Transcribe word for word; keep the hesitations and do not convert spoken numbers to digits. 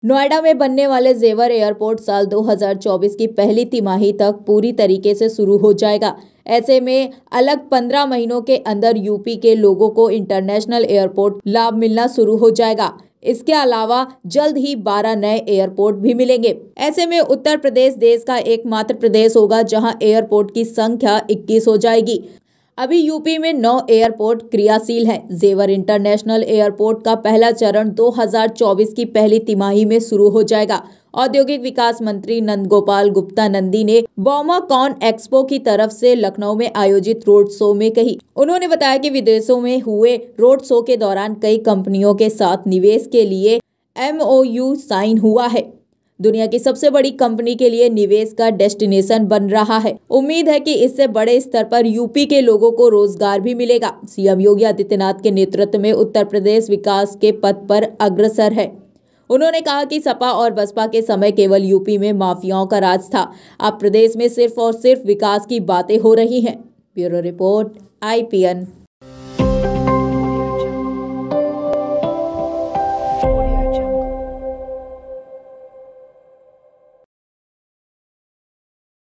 नोएडा में बनने वाले जेवर एयरपोर्ट साल दो हज़ार चौबीस की पहली तिमाही तक पूरी तरीके से शुरू हो जाएगा। ऐसे में अलग पंद्रह महीनों के अंदर यूपी के लोगों को इंटरनेशनल एयरपोर्ट लाभ मिलना शुरू हो जाएगा। इसके अलावा जल्द ही बारह नए एयरपोर्ट भी मिलेंगे। ऐसे में उत्तर प्रदेश देश का एकमात्र प्रदेश होगा जहां एयरपोर्ट की संख्या इक्कीस हो जाएगी। अभी यूपी में नौ एयरपोर्ट क्रियाशील हैं। जेवर इंटरनेशनल एयरपोर्ट का पहला चरण दो हज़ार चौबीस की पहली तिमाही में शुरू हो जाएगा। औद्योगिक विकास मंत्री नंदगोपाल गुप्ता नंदी ने बॉमाकॉन एक्सपो की तरफ से लखनऊ में आयोजित रोड शो में कही। उन्होंने बताया कि विदेशों में हुए रोड शो के दौरान कई कंपनियों के साथ निवेश के लिए एम ओ यू साइन हुआ है। दुनिया की सबसे बड़ी कंपनी के लिए निवेश का डेस्टिनेशन बन रहा है। उम्मीद है कि इससे बड़े स्तर पर यूपी के लोगों को रोजगार भी मिलेगा। सीएम योगी आदित्यनाथ के नेतृत्व में उत्तर प्रदेश विकास के पथ पर अग्रसर है। उन्होंने कहा कि सपा और बसपा के समय केवल यूपी में माफियाओं का राज था। अब प्रदेश में सिर्फ और सिर्फ विकास की बातें हो रही हैं। Bureau report I P N.